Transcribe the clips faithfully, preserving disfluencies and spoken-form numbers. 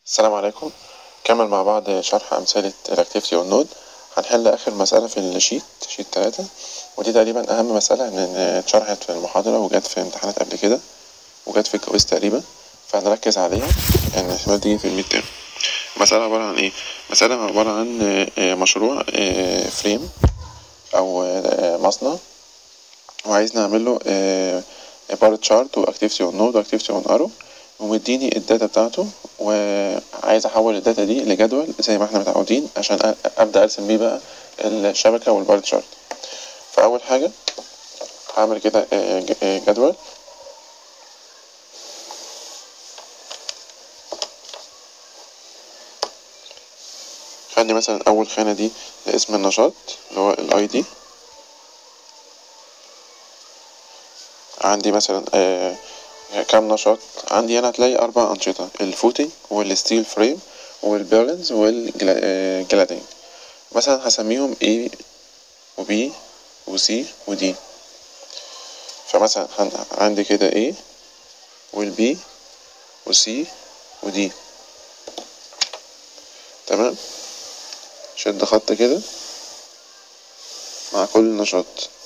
السلام عليكم. نكمل مع بعض شرح أمثلة الأكتيفيتي والنود. هنحل آخر مسألة في الشيت شيت تلاتة، ودي تقريبا أهم مسألة من اتشرحت في المحاضرة وجت في امتحانات قبل كده وجت في الكويز تقريبا، فهنركز عليها يعني احتمال تيجي في الميد تيرم. مسألة عبارة عن ايه؟ مسألة عبارة عن مشروع فريم أو مصنع، وعايز نعمله بار تشارت واكتيفيتي اون نود واكتيفيتي اون ارو، ومديني الداتا بتاعته وعايز احول الداتا دي لجدول زي ما احنا متعودين عشان ابدا ارسم بيه بقى الشبكه والبار تشارت. فاول حاجه هعمل كده جدول. خلي مثلا اول خانه دي لاسم النشاط اللي هو الاي دي. عندي مثلا آه كام نشاط؟ عندي هنا هتلاقي أربع أنشطة: الفوتنج والستيل فريم والبيرنز والجلادين. مثلا هسميهم A و B و C و D. فمثلا عندي كده A وال B و C و D. تمام، شد خط كده مع كل نشاط.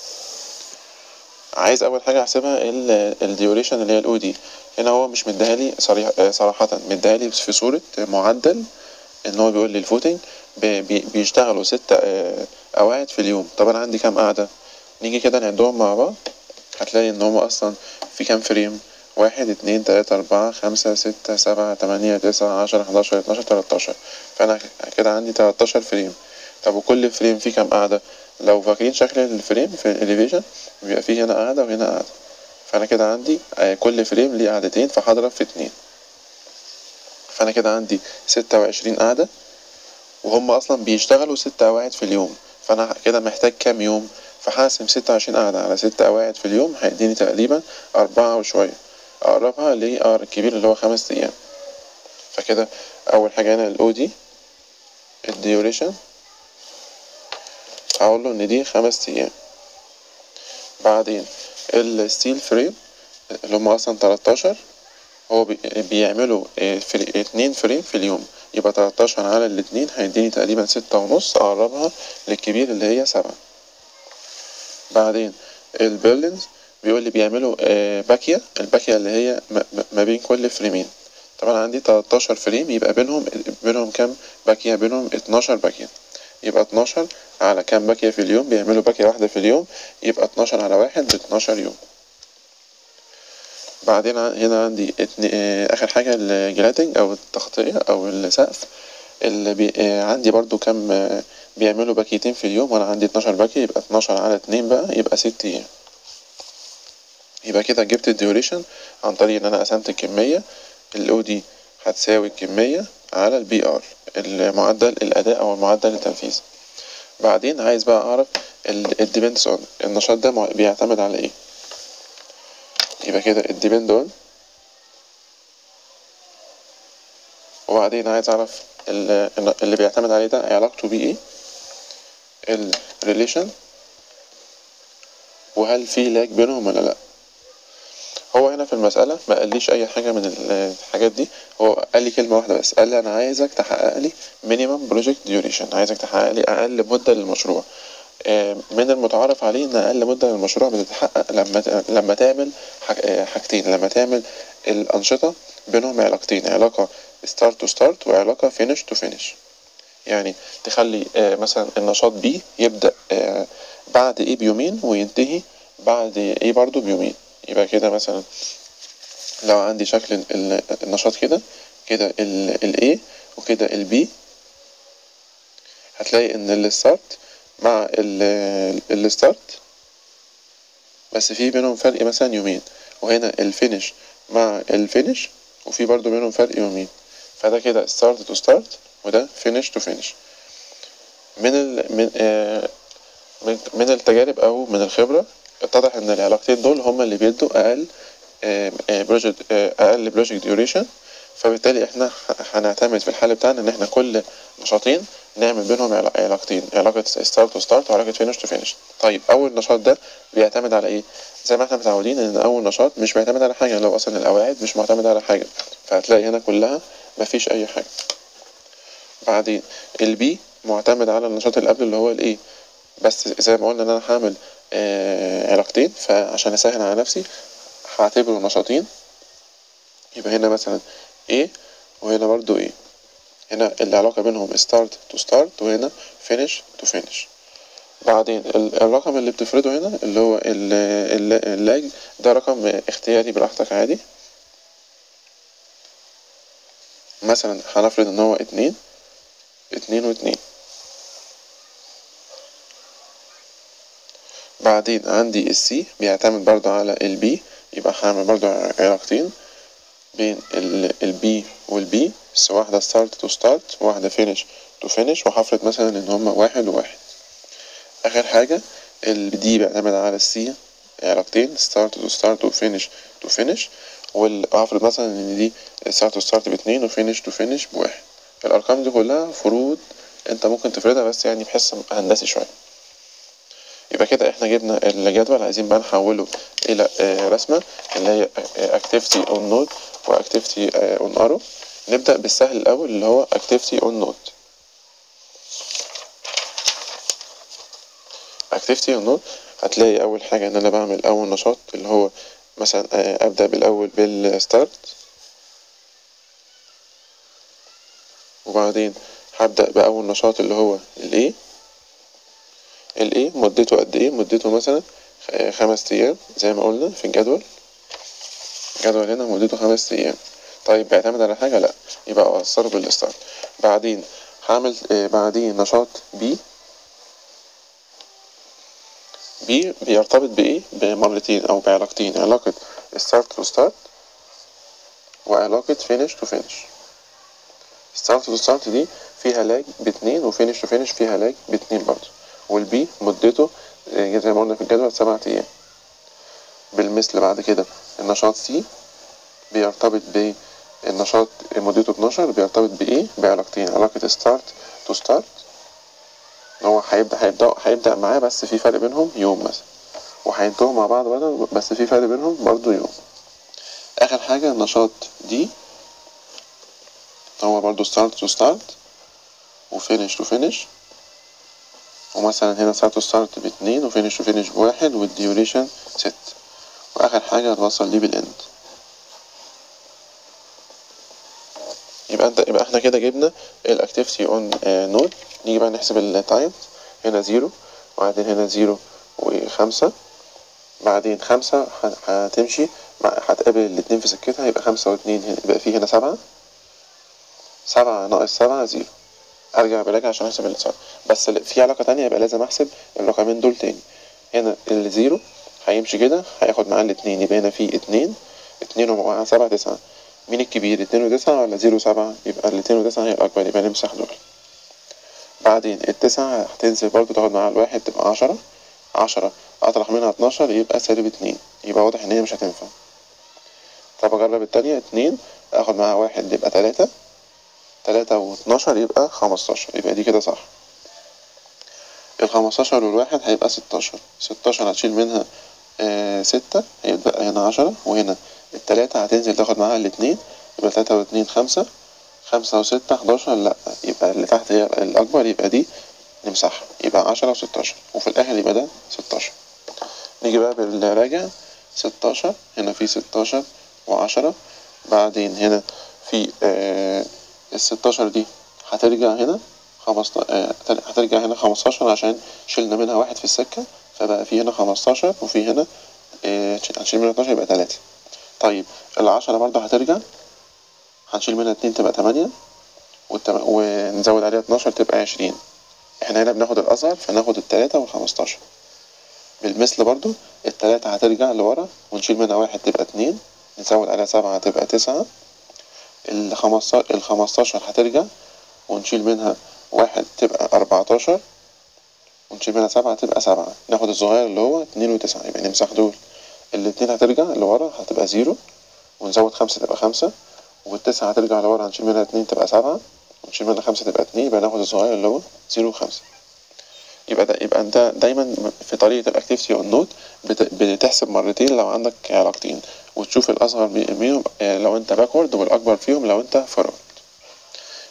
عايز اول حاجه احسبها الديوريشن اللي هي الاو دي. هنا هو مش مديهالي صريح صراحه، مديهالي في صوره معدل، ان هو بيقول لي الفوتنج بيشتغلوا ست قواعد في اليوم. طب انا عندي كام قاعده؟ نيجي كده نعدهم مع بعض، هتلاقي ان هما اصلا في كام فريم؟ واحد اتنين تلاتة اربعة خمسة ستة سبعة تمانية تسعة عشرة حداشر اتناشر تلاتاشر. فانا كده عندي تلاتاشر فريم. طب وكل فريم فيه كام قاعدة؟ لو فاكرين شكل الفريم في الاليفيشن بيبقى فيه هنا قاعدة وهنا قاعدة، فانا كده عندي كل فريم ليه قاعدتين، فهضرب في اتنين، فانا كده عندي ستة وعشرين قاعدة، وهم اصلا بيشتغلوا ست قواعد في اليوم. فانا كده محتاج كام يوم؟ فحاسم ستة وعشرين قاعدة على ست قواعد في اليوم هيديني تقريبا أربعة وشوية. أقربها لأقرب الكبير اللي هو خمس أيام. فكده أول حاجة هنا الأو دي الديوريشن، هقوله إن دي خمس أيام. بعدين الستيل فريم اللي هم أصلا تلاتاشر، هو بيعملوا اتنين فريم في اليوم، يبقى تلاتاشر على الاتنين هيديني تقريبا ستة ونص، أقربها للكبير اللي هي سبعة. بعدين البيرلينز بيقول لي بيعملوا باكية، الباكية اللي هي ما بين كل فريمين. طبعا عندي تلاتاشر فريم، يبقى بينهم بينهم كام باكية؟ بينهم اتناشر باكية، يبقى اتناشر على كام باكية في اليوم؟ بيعملوا باكية واحدة في اليوم، يبقى اتناشر على واحد باتناشر يوم. بعدين هنا عندي آخر حاجة الجلاتنج أو التغطية أو السقف، اللي بي... عندي برضو كام بيعملوا باكيتين في اليوم، وانا عندي اتناشر باكي، يبقى اتناشر على اتنين بقى يبقى ست ايام. يبقى كده جبت الديوريشن عن طريق ان انا قسمت الكمية. الاو دي هتساوي الكمية على البي ار، المعدل الاداء او المعدل التنفيذ. بعدين عايز بقى اعرف الديبندس اون، النشاط ده بيعتمد على ايه؟ يبقى كده الديبند اون. وبعدين عايز اعرف اللي بيعتمد عليه ده علاقته بيه ايه، الريليشن، وهل في لاج بينهم ولا لا. هو هنا في المسألة ما قاليش أي حاجة من الحاجات دي، هو قال لي كلمة واحدة بس، قال لي أنا عايزك تحقق لي minimum project duration، عايزك تحقق لي أقل مدة للمشروع. من المتعارف عليه إن أقل مدة للمشروع بتتحقق لما لما تعمل حاجتين، لما تعمل الأنشطة بينهم علاقتين، علاقة start to start وعلاقة finish to finish. يعني تخلي مثلا النشاط B يبدأ بعد A بيومين وينتهي بعد A برضو بيومين. يبقى كده مثلا لو عندي شكل النشاط كده كده ال A وكده ال B، هتلاقي ان الستارت مع الستارت بس في بينهم فرق مثلا يومين، وهنا الفينش مع الفينش وفي برضو بينهم فرق يومين. فده كده ستارت تو ستارت وده فينش تو فينش. من ال من آه من التجارب او من الخبرة اتضح ان العلاقتين دول هما اللي بيدوا اقل بروجكت اقل بروجكت ديوريشن. فبالتالي احنا هنعتمد في الحل بتاعنا ان احنا كل نشاطين نعمل بينهم علاقتين، علاقة ستارت تو ستارت وعلاقة فينش تو فينش. طيب اول نشاط ده بيعتمد على ايه؟ زي ما احنا متعودين ان اول نشاط مش بيعتمد على حاجة، لو اصلا القواعد مش معتمدة على حاجة، فهتلاقي هنا كلها مفيش اي حاجة. بعدين البي معتمد على النشاط اللي قبل اللي هو الايه، بس زي ما قلنا ان انا هعمل آه علاقتين، فعشان اسهل على نفسي هعتبره نشاطين. يبقى هنا مثلا A وهنا برضو A، هنا العلاقة بينهم start to start وهنا finish to finish. بعدين الرقم اللي بتفرضه هنا اللي هو اللاج ده رقم اختياري براحتك عادي. مثلا هنفرض ان هو اتنين اتنين واتنين. بعدين عندي السي بيعتمد برضو على البي، يبقى هعمل برضو علاقتين بين البي والبي، بس واحدة start to start وواحدة finish to finish، وهفرض مثلا ان هما واحد وواحد. اخر حاجة الدي بيعتمد على السي، علاقتين start to start و finish to finish، وهفرض مثلا ان دي start to start باتنين و finish to finish بواحد. الارقام دي كلها فروض انت ممكن تفردها بس يعني بحس هندسي شوية. يبقى كده احنا جبنا الجدول، عايزين بقى نحوله الى رسمة اللي هي activity on node و activity on arrow. نبدأ بالسهل الاول اللي هو activity on node. activity on node هتلاقي اول حاجة ان انا بعمل اول نشاط اللي هو مثلا ابدأ بالاول بالستارت، وبعدين هبدأ باول نشاط اللي هو الايه. الايه مدته قد ايه؟ مدته مثلا خمس ايام زي ما قلنا في الجدول. الجدول هنا مدته خمس ايام. طيب بيعتمد على حاجة؟ لا، يبقى اوصله بالستارت. بعدين هعمل بعدين نشاط بي. بي بيرتبط بايه؟ بمرتين او بعلاقتين، علاقة start to start وعلاقة finish to finish. start to start دي فيها لاج باتنين و finish to finish فيها لاج باتنين برضه. والبي مدته زي ما قلنا في الجدول سبعة ايام. بالمثل بعد كده النشاط سي بيرتبط بالنشاط مدته اتناشر، بيرتبط بايه؟ بعلاقتين، علاقة start to start هو هيبدأ هيبدأ هيبدأ معاه بس في فرق بينهم يوم مثلا، وهينتهوا مع بعض برضه بس في فرق بينهم برضه يوم. آخر حاجة النشاط دي هو برضه start to start و finish to finish، ومثلا هنا start to start باتنين و finish to finish بواحد والديوريشن ست. وآخر حاجة هتوصل دي بالإند. يبقى انت يبقى احنا كده جبنا الاكتيفيتي اون نود. نيجي بقى نحسب التايم. هنا زيرو، وبعدين هنا زيرو وخمسة، بعدين خمسة هتمشي هتقابل الاتنين في سكتها، يبقى خمسة واتنين يبقى فيه هنا سبعة. سبعة ناقص سبعة زيرو. ارجع براجع عشان احسب السبعة، بس في علاقة تانية يبقى لازم احسب الرقمين دول تاني. هنا الزيرو هيمشي كده هياخد معاه الاتنين، يبقى هنا فيه اتنين، اتنين ومعاه سبعة تسعة. مين الكبير؟ اتنين وتسعة ولا زيرو وسبعة؟ يبقى الاتنين وتسعة هي الأكبر، يبقى نمسح دول. بعدين التسعة هتنزل برضه تاخد معاها الواحد تبقى عشرة. عشرة أطرح منها اتناشر يبقى سالب اتنين، يبقى واضح إن هي مش هتنفع. طب أجرب التانية. اتنين آخد معاها واحد يبقى تلاتة، تلاتة واتناشر يبقى خمستاشر، يبقى دي كده صح. الخمستاشر والواحد هيبقى ستاشر. ستاشر هتشيل منها آه ستة، هيبقى هنا عشرة، وهنا التلاتة هتنزل تاخد معاها الاتنين، يبقى تلاتة واتنين خمسة، خمسة وستة حداشر، لأ يبقى اللي تحت هي الأكبر، يبقى دي نمسحها، يبقى عشرة وستاشر، وفي الآخر يبقى ده ستاشر. نيجي بقى بالراجع. ستاشر هنا في ستاشر وعشرة، بعدين هنا في آه الستاشر دي هترجع هنا خمستاشر، آه هترجع هنا خمستاشر عشان شلنا منها واحد في السكة، فبقى في هنا خمستاشر، وفي هنا آه هنشيل منها اتناشر يبقى تلاتة. طيب العشرة برضه هترجع، هنشيل منها اتنين تبقى تمانية، والتم... ونزود عليها اتناشر تبقى عشرين. احنا هنا بناخد الأصغر فناخد التلاتة والخمستاشر. بالمثل برضو التلاتة هترجع لورا ونشيل منها واحد تبقى اتنين، نزود عليها سبعة تبقى تسعة. الخمستاشر هترجع ونشيل منها واحد تبقى أربعتاشر، ونشيل منها سبعة تبقى سبعة. ناخد الصغير اللي هو اتنين وتسعة يبقى نمسح دول. الاتنين هترجع لورا هتبقى زيرو، ونزود خمسة تبقى خمسة، والتسعة هترجع لورا هنشيل منها اتنين تبقى سبعة، ونشيل منها خمسة تبقى اتنين، يبقى ناخد الصغير اللي هو زيرو وخمسة. يبقى ده يبقى انت دايما في طريقة الاكتيفيتي اون نود بتحسب مرتين لو عندك علاقتين، وتشوف الأصغر منهم لو انت باكورد والأكبر فيهم لو انت فورورد.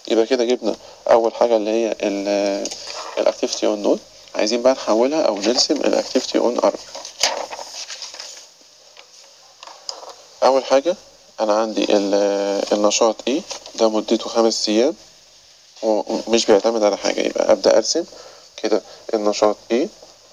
يبقى كده جبنا اول حاجه اللي هي الاكتيفيتي اون نود. عايزين بقى نحولها او نرسم الاكتيفيتي اون ارم. اول حاجه انا عندي النشاط ايه ده مدته خمس ايام ومش بيعتمد على حاجه، يبقى ابدا ارسم كده النشاط ايه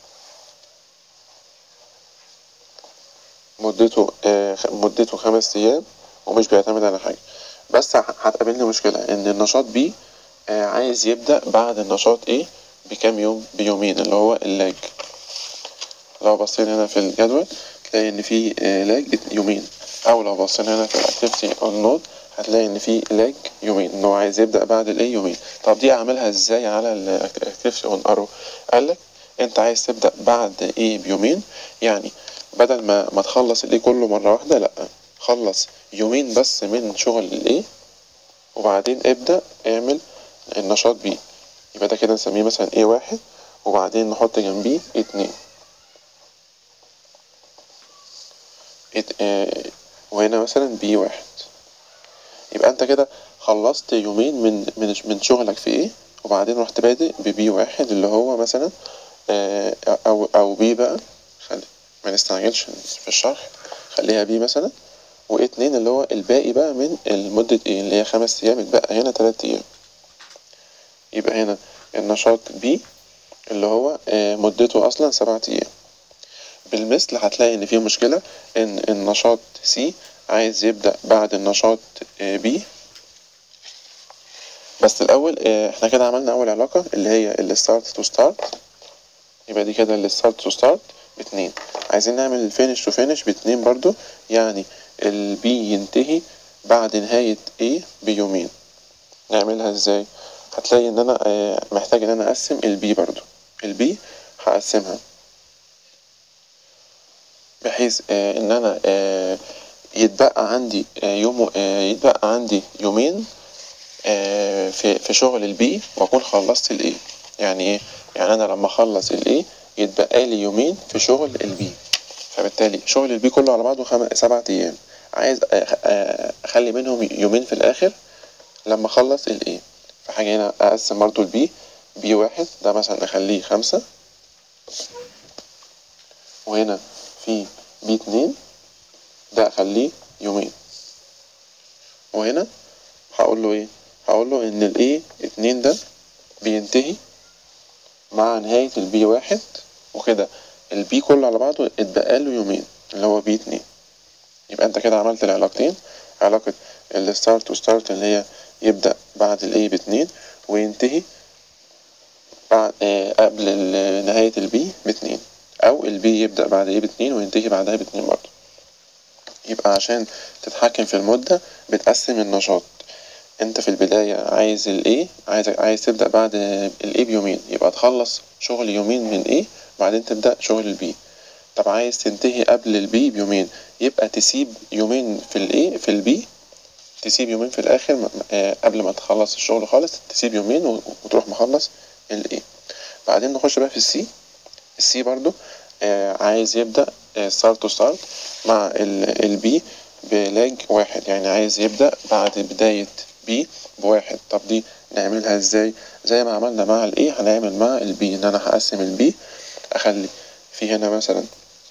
مدته آه مدته خمس ايام ومش بيعتمد على حاجه. بس هتقابلني مشكله ان النشاط بي آه عايز يبدا بعد النشاط ايه بكام يوم؟ بيومين، اللي هو اللاج. لو بصينا هنا في الجدول تلاقي ان في آه لاج يومين، او لو بصينا هنا في الاكتيفيتي اون نود هتلاقي ان في لاج يومين، ان هو عايز يبدا بعد الايه يومين. طب دي اعملها ازاي على الاكتيفيتي اون ارو؟ قالك انت عايز تبدا بعد ايه بيومين، يعني بدل ما ما تخلص الايه كله مره واحده، لا، خلص يومين بس من شغل الايه وبعدين ابدا اعمل النشاط بي. يبقى ده كده نسميه مثلا ايه واحد وبعدين نحط جنبيه اتنين. ات... اه وهنا مثلا بي واحد. يبقى انت كده خلصت يومين من من من شغلك في ايه وبعدين رحت بادئ ببي واحد اللي هو مثلا اه او او بي بقى، خلي ما نستعجلش في الشرح، خليها بي مثلا، واتنين اللي هو الباقي بقى من المدة ايه اللي هي خمس ايام، اتبقى هنا تلات ايام. يبقى هنا النشاط بي اللي هو اه مدته اصلا سبعة ايام. بالمثل هتلاقي ان في مشكلة ان النشاط سي عايز يبدأ بعد النشاط اه بي. بس الاول اه احنا كده عملنا اول علاقة اللي هي الستارت تو ستارت، يبقى دي كده الستارت تو ستارت باتنين. عايزين نعمل الفينش تو فينش باتنين برضو، يعني البي ينتهي بعد نهاية A بيومين. نعملها ازاي؟ هتلاقي ان انا اه محتاج ان انا اقسم البي برضو. البي هقسمها بحيث اه ان انا اه يتبقى عندي اه يوم اه يتبقى عندي يومين اه في في شغل البي واكون خلصت الاي. يعني ايه؟ يعني انا لما اخلص الاي يتبقى لي يومين في شغل البي، فبالتالي شغل البي كله على بعضه خم... سبعة ايام. عايز اخلي منهم يومين في الاخر لما اخلص الايه. فحاجة هنا اقسم برضو البي، بي واحد ده مثلا اخليه خمسة، وهنا في بي اتنين ده اخليه يومين، وهنا هقول له ايه؟ هقول له ان الايه اتنين ده بينتهي مع نهاية البي واحد، وكده البي كله على بعضه اتبقى له يومين اللي هو بي اتنين. يبقى انت كده عملت العلاقتين، علاقة الستارت وستارت اللي هي يبدأ بعد الاي باتنين وينتهي بعد اه قبل نهاية البي باتنين، او البي يبدأ بعد ايه باتنين وينتهي بعدها باتنين برضه. يبقى عشان تتحكم في المدة بتقسم النشاط. انت في البداية عايز الايه عايز عايز تبدأ بعد الايه بيومين، يبقى تخلص شغل يومين من ايه بعدين تبدأ شغل البي. طب عايز تنتهي قبل البي بيومين، يبقى تسيب يومين في الايه في البي، تسيب يومين في الاخر آه قبل ما تخلص الشغل خالص، تسيب يومين وتروح مخلص الايه. بعدين نخش بقى في السي. السي برضو آه عايز يبدأ ستارت تو ستارت مع البي بلاج واحد، يعني عايز يبدأ بعد بداية بي بواحد. طب دي نعملها ازاي؟ زي ما عملنا مع الايه هنعمل مع البي، ان انا هقسم البي، اخلي في هنا مثلا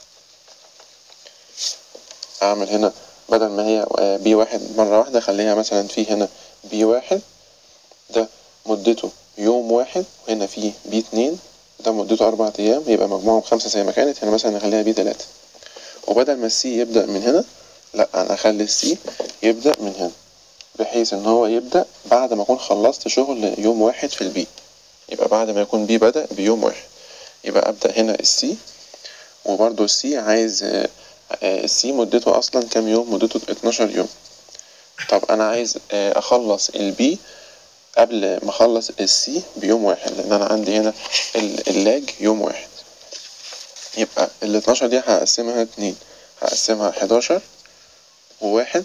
اعمل هنا بدل ما هي بي واحد مرة واحدة خليها مثلا في هنا بي واحد ده مدته يوم واحد، وهنا في بي اتنين ده مدته أربع أيام، يبقى مجموعهم خمسة زي ما كانت. هنا مثلا نخليها بي تلاتة. وبدل ما السي يبدأ من هنا، لأ أنا أخلي السي يبدأ من هنا، بحيث إن هو يبدأ بعد ما أكون خلصت شغل يوم واحد في البي. يبقى بعد ما يكون بي بدأ بيوم واحد، يبقى أبدأ هنا السي. وبرضو السي عايز السي مدته أصلا كام يوم؟ مدته اتناشر يوم. طب أنا عايز أخلص البي قبل ما أخلص السي بيوم واحد، لأن أنا عندي هنا اللاج يوم واحد. يبقى ال اتناشر دي هقسمها اتنين، هقسمها حداشر وواحد.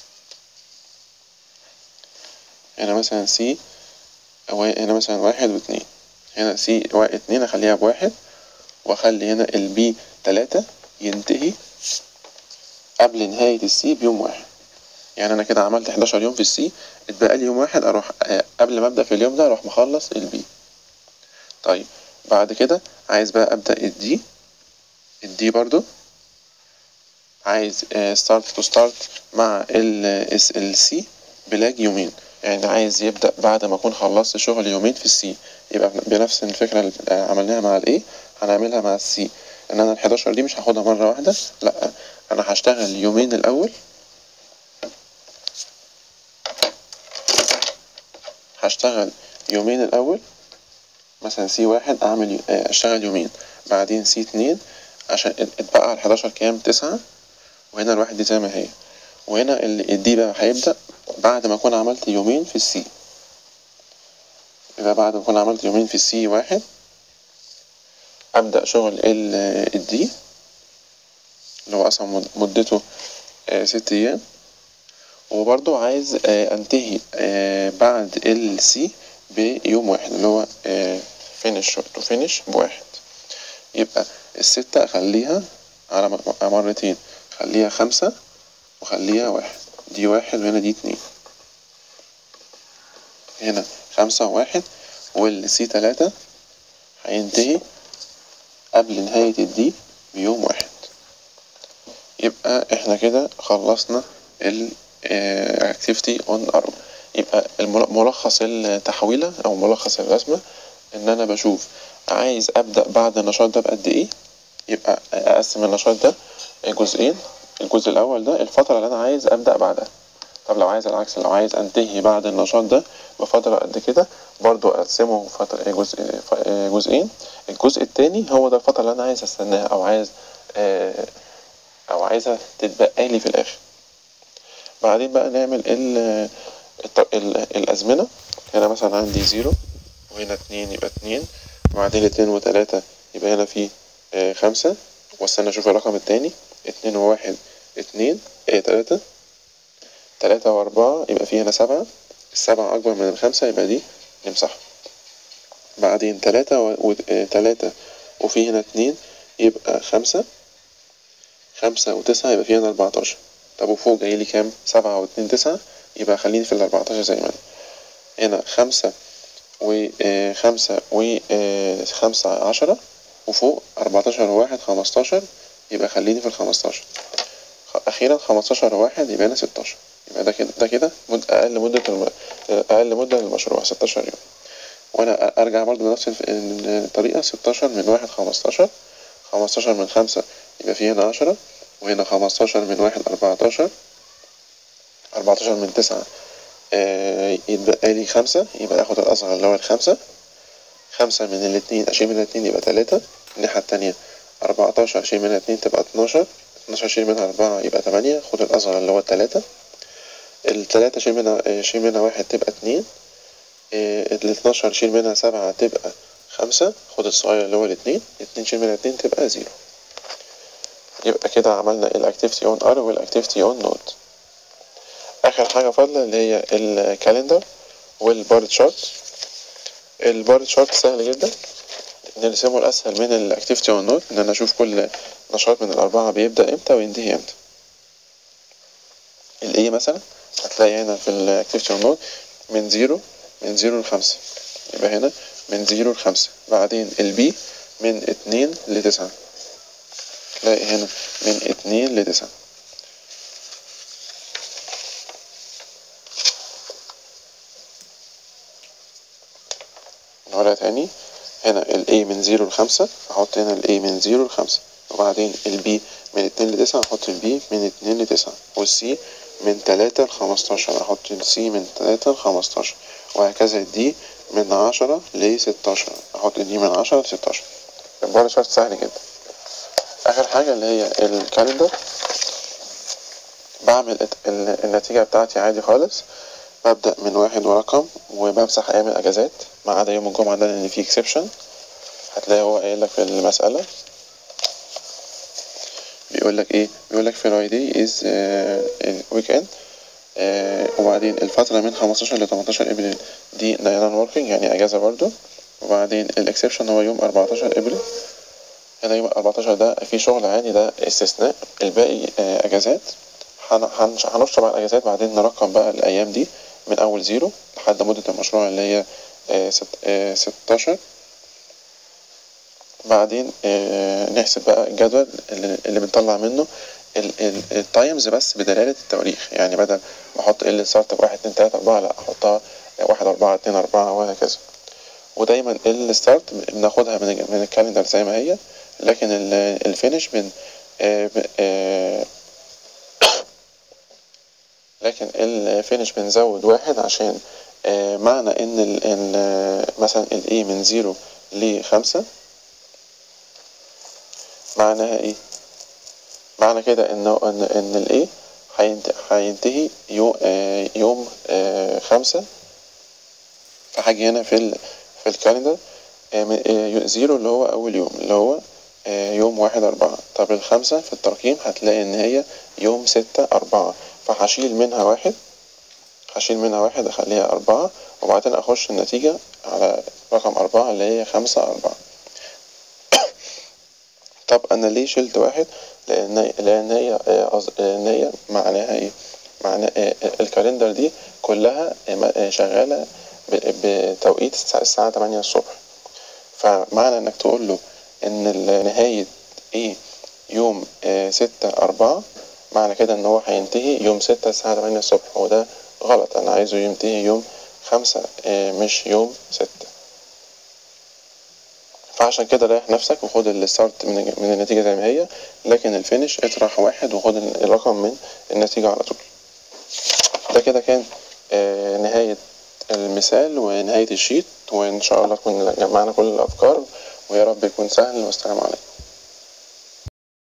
هنا مثلا سي هنا مثلا واحد واتنين، هنا سي اتنين أخليها بواحد، وأخلي هنا البي تلاتة ينتهي قبل نهاية السي بيوم واحد. يعني انا كده عملت حداشر يوم في السي، اتبقى لي يوم واحد اروح آه قبل ما ابدا في اليوم ده اروح مخلص البي. طيب بعد كده عايز بقى ابدا الدي. الدي برضو عايز ستارت تو ستارت مع السي بلاج يومين، يعني عايز يبدا بعد ما اكون خلصت شغل يومين في السي، يبقى بنفس الفكره اللي عملناها مع الايه هنعملها مع السي، ان انا الحداشر دي مش هاخدها مره واحده، لا انا هشتغل يومين الاول، هشتغل يومين الاول مثلا سي واحد اعمل اشتغل يومين، بعدين سي اتنين عشان اتبقى على الحداشر كام تسعة، وهنا الواحد دي زي ما هي، وهنا الدي بقى هيبدأ بعد ما اكون عملت يومين في السي، يبقى بعد ما اكون عملت يومين في السي واحد ابدأ شغل الدي اللي هو اصلا مدته ست ايام، وبرضو عايز انتهي بعد السي بيوم واحد اللي هو فينش تو فينش بواحد، يبقى الستة اخليها على مرتين، خليها خمسة وخليها واحد، دي واحد وهنا دي اتنين، هنا خمسة وواحد، والسي تلاتة هينتهي قبل نهاية الدي بيوم واحد. يبقى احنا كده خلصنا ال activity on arrow. يبقى ملخص التحويلة او ملخص الرسمة ان انا بشوف عايز ابدأ بعد النشاط ده بقد ايه، يبقى اقسم النشاط ده جزئين، الجزء الاول ده الفترة اللي انا عايز ابدأ بعدها، طب لو عايز العكس لو عايز انتهي بعد النشاط ده بفترة قد كده برضو اقسمه فترة جزء جزئين، الجزء التاني هو ده الفترة اللي انا عايز استناها او عايز او عايزها تتبقى لي في الاخر. بعدين بقى نعمل ال ال الازمنة، هنا مثلا عندي زيرو وهنا اتنين يبقى اتنين، وبعدين اتنين وتلاتة يبقى هنا في خمسة، واستنى اشوف الرقم التاني، اتنين وواحد اتنين ايه تلاتة، تلاتة واربعة يبقى في هنا سبعة، السبعة اكبر من الخمسة يبقى دي نمسحها، بعدين تلاتة و تلاتة وفي هنا اتنين يبقى خمسة، خمسة وتسعة يبقى في هنا اربعتاشر، طب وفوق جايلي كام؟ سبعة واتنين تسعة، يبقى خليني في الاربعتاشر زي ما انا، هنا خمسة وخمسة وخمسة عشرة، وفوق اربعتاشر وواحد خمستاشر، يبقى خليني في الخمستاشر، اخيرا خمستاشر وواحد يبقى هنا ستاشر، يبقى ده كده ده كده مد اقل مدة الم... اقل مدة للمشروع ستاشر يوم، وانا ارجع برضه بنفس الطريقة، ستاشر من واحد خمستاشر، خمستاشر من خمسة يبقى في هنا عشرة، وهنا خمستاشر من واحد اربعتاشر، اربعتاشر من تسعة آه يتبقى لي خمسة، يبقى اخد الاصغر اللي هو الخمسة، خمسة من الاتنين اشيل من الاتنين يبقى تلاتة، الناحية التانية اربعتاشر اشيل منها اتنين تبقى اتناشر، اتناشر اشيل منها اربعة يبقى تمانية، خد الاصغر اللي هو التلاتة، التلاتة اشيل منها اشيل منها واحد تبقى اتنين، الاتناشر اشيل منها سبعة تبقى خمسة، خد الصغير اللي هو الاتنين، اتنين شيل منها اتنين تبقى زيرو. يبقى كده عملنا الاكتيفيتي اون ار والاكتيفيتي اون نود. اخر حاجة فاضلة اللي هي الكالندر والبار تشارت. البار تشارت سهل جدا نرسمه، الاسهل من الاكتيفيتي اون نود ان انا اشوف كل نشاط من الاربعة بيبدأ امتى وينتهي امتى. الايه مثلا هتلاقي هنا في الاكتيفيتي اون نود من زيرو من زيرو لخمسة، يبقى هنا من زيرو لخمسة، بعدين البي من اتنين لتسعة، تلاقي هنا من اتنين لتسعة، نقولها تاني، هنا ال A من زيرو لخمسة احط هنا ال A من زيرو لخمسة، وبعدين ال B من اتنين لتسعة احط ال B من اتنين لتسعة، وال C من تلاتة لخمستاشر احط ال C من تلاتة لخمستاشر، وهكذا ال D من عشرة لستاشر احط ال D من عشرة لستاشر. البار شارت سهل جدا. اخر حاجة اللي هي الكالندر، بعمل النتيجة بتاعتي عادي خالص، ببدأ من واحد ورقم وبمسح ايام الاجازات ما عدا يوم الجمعة ده لان فيه اكسبشن، هتلاقي هو قايل لك في المسألة بيقول لك ايه، بيقول لك فرايداي از ويك اند، وبعدين الفترة من خمستاشر ل تمنتاشر ابريل دي نون وركينج يعني اجازة برضو، وبعدين الاكسبشن هو يوم اربعتاشر ابريل، هنا يوم اربعتاشر ده في شغل عادي ده استثناء، الباقي اجازات. هنشرب على الأجازات، بعدين نرقم بقى الأيام دي من أول زيرو لحد مدة المشروع اللي هي آه ست آه ستاشر. بعدين آه نحسب بقى الجدول اللي, اللي بنطلع منه التايمز بس بدلالة التواريخ، يعني بدل ما احط ال ستارت بواحد اتنين تلاتة اربعة لا احطها واحد اربعة اتنين اربعة وهكذا. ودايما ال ستارت بناخدها من من الكالندر زي ما هي، لكن الفينش بن آه آه لكن الفينش بنزود واحد عشان آه معنى ان ال ال مثلا الاي من زيرو لخمسة معناها ايه؟ معنى كده ان ان ان الاي هينتهي يوم آه يوم آه خمسة. فحاجة هنا في ال في الكالندر آه زيرو اللي هو اول يوم اللي هو آه يوم واحد اربعة. طب الخمسة في الترقيم هتلاقي ان هي يوم ستة اربعة، فهشيل منها واحد هشيل منها واحد اخليها اربعة، وبعدين اخش النتيجة على رقم اربعة اللي هي خمسة اربعة. طب انا ليه شلت واحد؟ لان لان هي لان هي معناها ايه؟ معنى الكالندر دي كلها شغالة بتوقيت الساعة تمانية الصبح، فمعنى انك تقول له ان نهاية ايه يوم ستة اربعة معنى كده ان هو هينتهي يوم ستة الساعة تمانية الصبح، وده غلط. انا عايزه ينتهي يوم خمسة مش يوم ستة. فعشان كده ريح نفسك وخد الستارت من من النتيجة زي ما هي، لكن الفينش اطرح واحد وخد الرقم من النتيجة على طول. ده كده كان آه نهاية المثال ونهاية الشيت، وإن شاء الله كنا جمعنا كل الأفكار، ويا رب يكون سهل. والسلام عليكم.